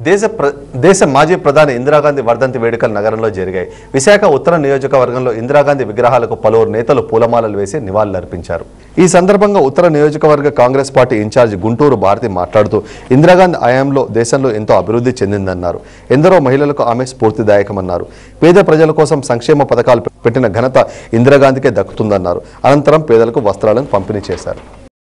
దేశ మాజీ ప్రధాని ఇందిరాగాంధీ వర్ధంతి వేడుకలు నగరంలో జరిగాయి. విశాఖ ఉత్తర నియోజకవర్గంలో ఇందిరాగాంధీ విగ్రహాలకు పలువురు నేతలు పూలమాలలు వేసి నివాళులర్పించారు. ఈ సందర్భంగా ఉత్తర నియోజకవర్గ కాంగ్రెస్ పార్టీ ఇన్ఛార్జి గుంటూరు భారతి మాట్లాడుతూ ఇందిరాగాంధీ హయాంలో దేశంలో ఎంతో అభివృద్ధి చెందిందన్నారు. ఎందరో మహిళలకు ఆమె స్ఫూర్తిదాయకమన్నారు. పేద ప్రజల కోసం సంక్షేమ పథకాలు పెట్టిన ఘనత ఇందిరాగాంధీకే దక్కుతుందన్నారు. అనంతరం పేదలకు వస్త్రాలను పంపిణీ చేశారు.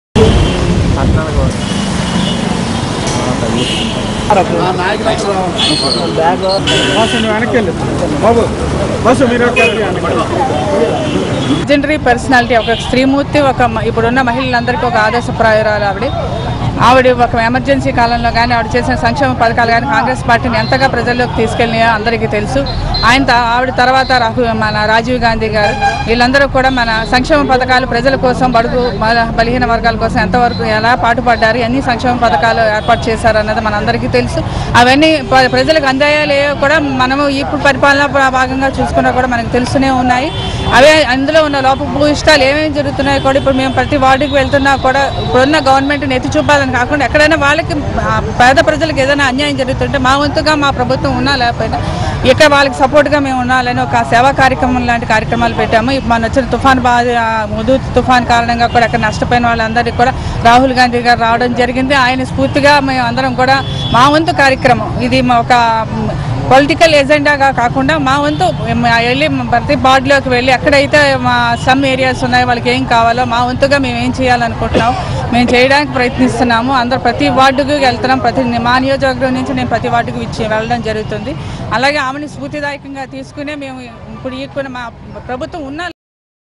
లెజెండరీ పర్సనాలిటీ, ఒక స్త్రీమూర్తి, ఇప్పుడున్న మహిళలందరికీ ఒక ఆదర్శప్రాయురాలు ఆవిడ ఒక ఎమర్జెన్సీ కాలంలో కానీ ఆవిడ చేసిన సంక్షేమ పథకాలు కానీ కాంగ్రెస్ పార్టీని ఎంతగా ప్రజల్లోకి తీసుకెళ్ళినాయో అందరికీ తెలుసు. ఆవిడ తర్వాత మన రాజీవ్ గాంధీ గారు, వీళ్ళందరూ కూడా మన సంక్షేమ పథకాలు ప్రజల కోసం, బడుగు బలహీన వర్గాల కోసం ఎంతవరకు ఎలా పాటుపడ్డారు, ఎన్ని సంక్షేమ పథకాలు ఏర్పాటు చేశారు అన్నది మనందరికీ తెలుసు. అవన్నీ ప్రజలకు అందాయాలు కూడా మనము ఇప్పుడు పరిపాలన భాగంగా చూసుకున్నా కూడా మనకు తెలుస్తూనే ఉన్నాయి. అవే అందులో ఉన్న లోపభూయిష్టాలు ఏమేమి జరుగుతున్నాయో కూడా ఇప్పుడు మేము ప్రతి వార్డుకి వెళ్తున్నా కూడా ఇప్పుడున్న గవర్నమెంట్ని ఎత్తి చూపాలని కాకుండా ఎక్కడైనా వాళ్ళకి పేద ప్రజలకు ఏదైనా అన్యాయం జరుగుతుంటే మా వంతుగా మా ప్రభుత్వం ఉన్నా లేకపోయినా ఇక్కడ వాళ్ళకి సపోర్ట్గా మేము ఉండాలని ఒక సేవా కార్యక్రమం లాంటి కార్యక్రమాలు పెట్టాము. ఇప్పుడు మన వచ్చిన తుఫాన్ కారణంగా కూడా అక్కడ నష్టపోయిన వాళ్ళందరికీ కూడా రాహుల్ గాంధీ గారు రావడం జరిగింది. ఆయన స్ఫూర్తిగా మేము అందరం కూడా మా వంతు కార్యక్రమం, ఇది ఒక పొలిటికల్ ఎజెండాగా కాకుండా మా వంతు వెళ్ళి ప్రతి వార్డులోకి వెళ్ళి ఎక్కడైతే మా సమ్ ఏరియాస్ ఉన్నాయో వాళ్ళకి ఏం కావాలో మా వంతుగా మేము ఏం చేయాలనుకుంటున్నాము మేము చేయడానికి ప్రయత్నిస్తున్నాము. అందరూ ప్రతి వార్డుకు వెళ్తున్నాం. మా నియోజకవర్గం నుంచి నేను ప్రతి వార్డుకు వెళ్ళడం జరుగుతుంది. అలాగే ఆమెను స్ఫూర్తిదాయకంగా తీసుకునే మేము ఇప్పుడు మా ప్రభుత్వం ఉన్నా